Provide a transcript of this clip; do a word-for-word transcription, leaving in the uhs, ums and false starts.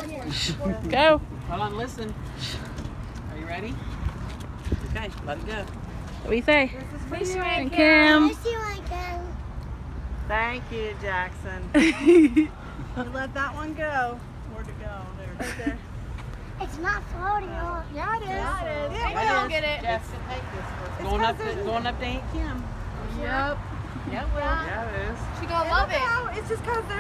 Go. Hold on, listen. Are you ready? Okay, let it go. What do you say? This is for you, And Kim. Miss you, Kim. Thank you, Jackson. You let that one go. Where'd it go? There. Right there. It's not floating on. Yeah, it is. Yeah, it is. Yeah, Yeah, I'll get it. Jackson, take this first. Going up, to, going up to Aunt Kim. Yep. Yeah, well. Yeah, it is. She gonna love it. It's just because